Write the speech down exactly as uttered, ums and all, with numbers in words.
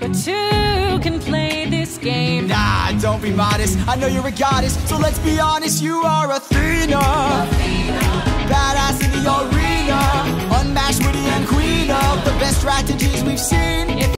but two can play this game. Nah, don't be modest, I know you're a goddess, so let's be honest, you are Athena.